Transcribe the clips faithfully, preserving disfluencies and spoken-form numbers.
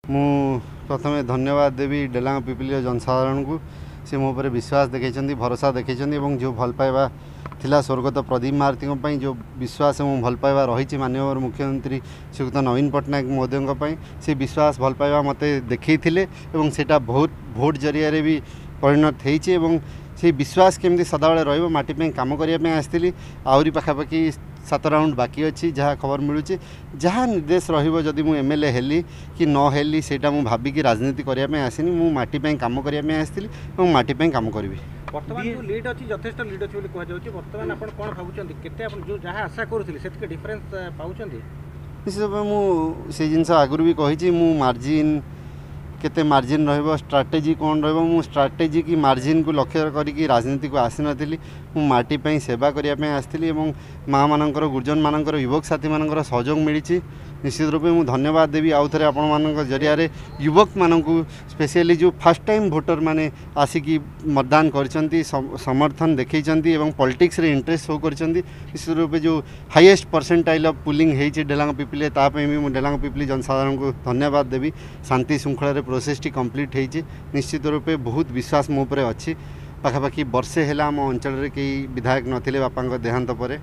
मु प्रथम धन्यवाद देवी डेलांग पिपिली जनसाधारण को से मो पर विश्वास देखते भरोसा देखते जो भल पाइबा थिला स्वर्गत प्रदीप महारती जो विश्वास और भल पाइबा रही माननीय मुख्यमंत्री श्रीयुक्त नवीन पट्टनायक महोदय से विश्वास भल पाइबा मत देखते सेटा बहुत भोट जरिया भी परिणत होती से विश्वास केमती सदाबले रटी कम करने आसती आहरी पखापाखि सात राउंड बाकी अच्छी जहाँ खबर मिलूँ जहाँ निर्देश रही मुझे एम एल ए हेली कि न हेली सेटा मु भाविकी राजनीति करने आसनी मु माटी कम करने आसती और माटी कम करी वर्तमान जो लीड अच्छी यथेष लीड अच्छी कहुच्छे बर्तमान आप कौन भावुं केते जो जहाँ आशा करुले से डिफरेन्स पाँच निश्चित भाव मुझे जिन आगुरी भी कही मार्जिन केते मार्जिन रहिबो स्ट्राटेजी कौन रहिबो मु स्ट्राटेजी की मार्जिन को लक्ष्य करी राजनीति को आसी नथिली मु माटी पई सेवा करिया पे आस्थिली एवं माँ मानकर गुर्जन मानकर युवक साथी मानकर सहयोग मिली निश्चित रूपे मु धन्यवाद देवी आउ थे आपण मान जरिया युवक मानक स्पेशली जो फर्स्ट टाइम भोटर माने आसिकी मतदान करछंती समर्थन देखैछंती एवं पॉलिटिक्स रे इंटरेस्ट शो करछंती निश्चित रूपे जो हाईएस्ट परसेंटाइल ऑफ पुलिंग हेछि डेलांग पिपिली ता पे भी मु डेलांग पिपिली जनसाधारण को धन्यवाद देवी शांति श्रृंखला रे प्रोसेस टी कंप्लीट हेछि निश्चित रूपे बहुत विश्वास मो पर अच्छी पाखापाखि वर्षे है आम अंचल कई विधायक नथिले बापा देहांत पर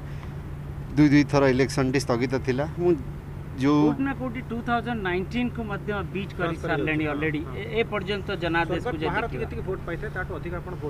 दुई दुई थर इलेक्शन टी स्थगित थिला मु जो कोटना कोटी टू थाउजेंड नाइनटीन को मध्य बीच कर सारलेनी ऑलरेडी ए पर्यंत जनादेश को भारत केतिक वोट पाइथे ताटो अधिक आपण वोट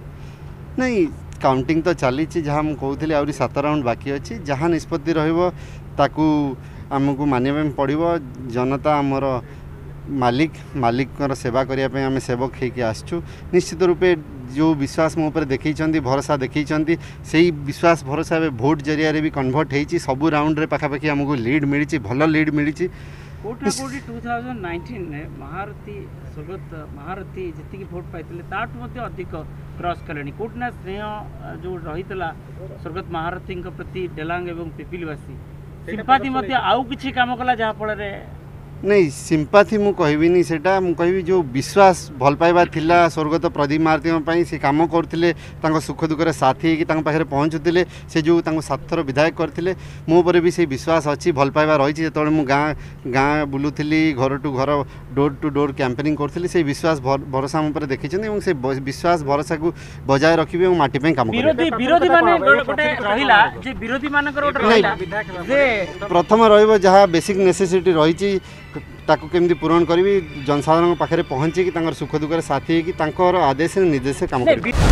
पाउछथि नहीं काउंटिंग तो चली जहाँ मुझे कहते आहरी सात राउंड बाकी अच्छी जहाँ निष्पत्ति रहिबो ताकू आमको मानिबा पड़िबो जनता आमर मालिक मालिक सेवा करने आम सेवक होकर आसचु निश्चित रूपे जो विश्वास मो पर देखते भरोसा देखते से विश्वास भरोसा भोट जरिया भी कन्वर्ट होती सबू राउंड रे पाखापाखि आमको लीड मिली भल लीड मिली कोटना कोटी टू थाउजेंड नाइनटीन महारथी स्वर्गत महारथी जी भोट पाई ताठू अधिक क्रॉस कले कोटना स्नेह जो रही स्वर्गत महारथी प्रति डेलांग एवं पिपिलवासी सिंपाथी आउ किसी काम कला जहाँफल नहीं सिंपाथी मु कहबिनी सेटा मु कहबी जो विश्वास भल पाइबा थिला स्वर्गत प्रदीप महारती से काम करते सुख दुखरे साथी होकर पाखे पहुँचुते से जो सात थर विधायक करते मो पर भी से विश्वास अच्छी भल पाइबा रही जो मु गाँ गाँ बुलूली घर टू घर डोर टू डोर कैंपेनिंग करी से विश्वास भरोसा मो पर देखते से विश्वास भरोसा को बजाय रखी और माटी काम प्रथम रहा बेसिक नेसेसिटी रही ताकू केमती पूरण करी जनसाधारण पाखे पहुँची सुख दुख साथी होकर आदेश निर्देश काम कर।